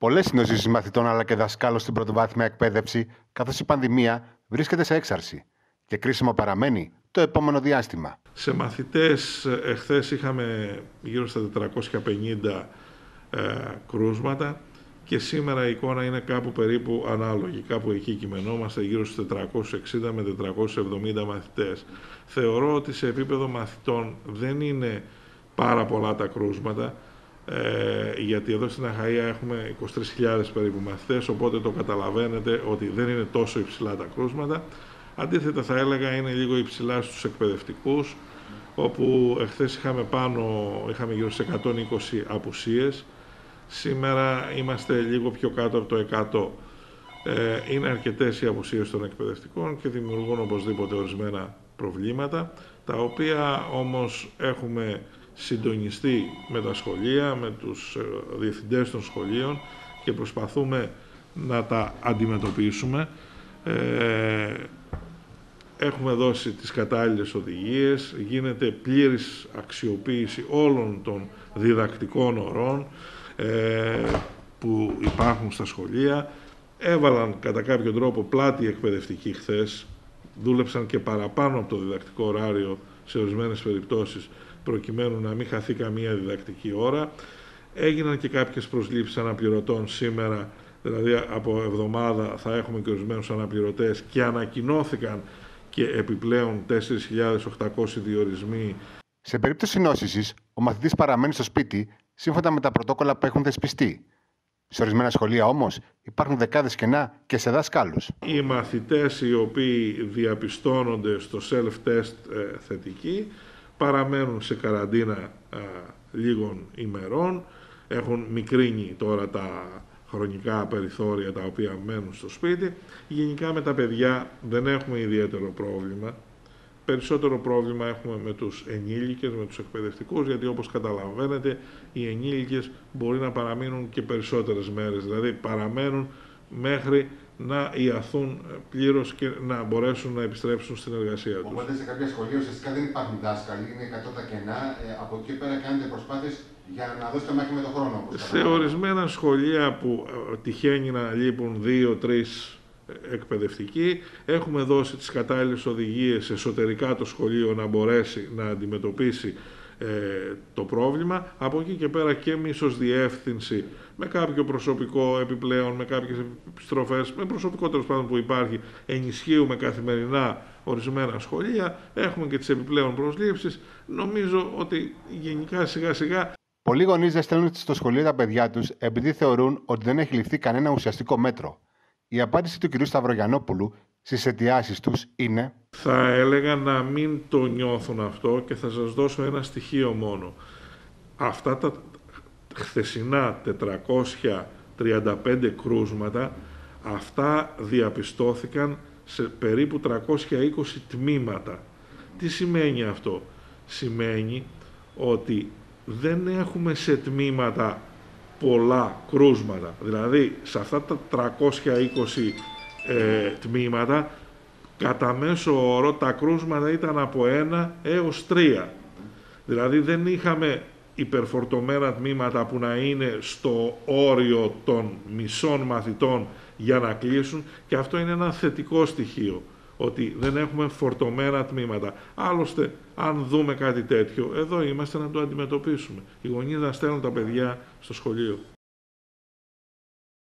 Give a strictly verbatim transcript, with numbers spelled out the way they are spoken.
Πολλές συνοζήσεις μαθητών αλλά και δασκάλων στην πρωτοβάθμια εκπαίδευση, καθώς η πανδημία βρίσκεται σε έξαρση και κρίσιμο παραμένει το επόμενο διάστημα. Σε μαθητές, εχθές είχαμε γύρω στα τετρακόσια πενήντα ε, κρούσματα και σήμερα η εικόνα είναι κάπου περίπου ανάλογη. Κάπου εκεί κειμενόμαστε γύρω στους τετρακόσιους εξήντα με τετρακόσιους εβδομήντα μαθητές. Θεωρώ ότι σε επίπεδο μαθητών δεν είναι πάρα πολλά τα κρούσματα, ε, γιατί εδώ στην Αχαΐα έχουμε είκοσι τρεις χιλιάδες περίπου μαθητές, οπότε το καταλαβαίνετε ότι δεν είναι τόσο υψηλά τα κρούσματα. Αντίθετα θα έλεγα είναι λίγο υψηλά στους εκπαιδευτικούς, όπου εχθές είχαμε πάνω, είχαμε γύρω σε εκατόν είκοσι απουσίες. Σήμερα είμαστε λίγο πιο κάτω από το εκατό. Ε, είναι αρκετές οι απουσίες των εκπαιδευτικών και δημιουργούν οπωσδήποτε ορισμένα προβλήματα, τα οποία όμως έχουμε συντονιστεί με τα σχολεία, με τους διευθυντές των σχολείων και προσπαθούμε να τα αντιμετωπίσουμε. Ε, Έχουμε δώσει τις κατάλληλες οδηγίες, γίνεται πλήρης αξιοποίηση όλων των διδακτικών ωρών ε, που υπάρχουν στα σχολεία. Έβαλαν κατά κάποιο τρόπο πλάτη εκπαιδευτικοί χθες, δούλεψαν και παραπάνω από το διδακτικό ωράριο σε ορισμένες περιπτώσεις, προκειμένου να μην χαθεί καμία διδακτική ώρα. Έγιναν και κάποιες προσλήψεις αναπληρωτών σήμερα, δηλαδή από εβδομάδα θα έχουμε και ορισμένους αναπληρωτές και ανακοινώθηκαν και επιπλέον τέσσερις χιλιάδες οκτακόσιοι διορισμοί. Σε περίπτωση νόσησης, ο μαθητής παραμένει στο σπίτι σύμφωνα με τα πρωτόκολλα που έχουν θεσπιστεί. Σε ορισμένα σχολεία όμως υπάρχουν δεκάδες κενά και σε δασκάλους. Οι μαθητές οι οποίοι διαπιστώνονται στο self-test ε, θετικοί παραμένουν σε καραντίνα ε, λίγων ημερών, έχουν μικρύνει τώρα τα χρονικά περιθώρια τα οποία μένουν στο σπίτι. Γενικά με τα παιδιά δεν έχουμε ιδιαίτερο πρόβλημα. Περισσότερο πρόβλημα έχουμε με τους ενήλικες, με τους εκπαιδευτικούς, γιατί όπως καταλαβαίνετε οι ενήλικες μπορεί να παραμείνουν και περισσότερες μέρες, δηλαδή παραμένουν μέχρι να ιαθούν πλήρως και να μπορέσουν να επιστρέψουν στην εργασία τους. Οπότε σε κάποια σχολεία ουσιαστικά δεν υπάρχουν δάσκαλοι, είναι εκατό τα κενά, ε, από εκεί πέρα κάνετε προσπάθειες για να δώσετε μάχη με τον χρόνο. Σε ορισμένα σχολεία που ε, τυχαίνει να λείπουν δύο τρεις εκπαιδευτικοί, έχουμε δώσει τις κατάλληλες οδηγίες εσωτερικά το σχολείο να μπορέσει να αντιμετωπίσει ε, το πρόβλημα. Από εκεί και πέρα και εμείς ως διεύθυνση με κάποιο προσωπικό επιπλέον, με κάποιες επιστροφές, με προσωπικό τέλος πάντων που υπάρχει, ενισχύουμε καθημερινά ορισμένα σχολεία, έχουμε και τις επιπλέον προσλήψεις. Νομίζω ότι γενικά σιγά σιγά πολλοί γονείς δεν στέλνουν στο σχολείο τα παιδιά τους επειδή θεωρούν ότι δεν έχει ληφθεί κανένα ουσιαστικό μέτρο. Η απάντηση του κ. Σταυρογιαννόπουλου στις αιτιάσεις τους είναι: θα έλεγα να μην το νιώθουν αυτό και θα σας δώσω ένα στοιχείο μόνο. Αυτά τα χθεσινά τετρακόσια τριάντα πέντε κρούσματα, αυτά διαπιστώθηκαν σε περίπου τριακόσια είκοσι τμήματα. Τι σημαίνει αυτό? Σημαίνει ότι δεν έχουμε σε τμήματα πολλά κρούσματα. Δηλαδή, σε αυτά τα τριακόσια είκοσι ε, τμήματα, κατά μέσο όρο τα κρούσματα ήταν από ένα έως τρία. Δηλαδή, δεν είχαμε υπερφορτωμένα τμήματα που να είναι στο όριο των μισών μαθητών για να κλείσουν, και αυτό είναι ένα θετικό στοιχείο, ότι δεν έχουμε φορτωμένα τμήματα. Άλλωστε, αν δούμε κάτι τέτοιο, εδώ είμαστε να το αντιμετωπίσουμε. Οι γονείς να στέλνουν τα παιδιά στο σχολείο.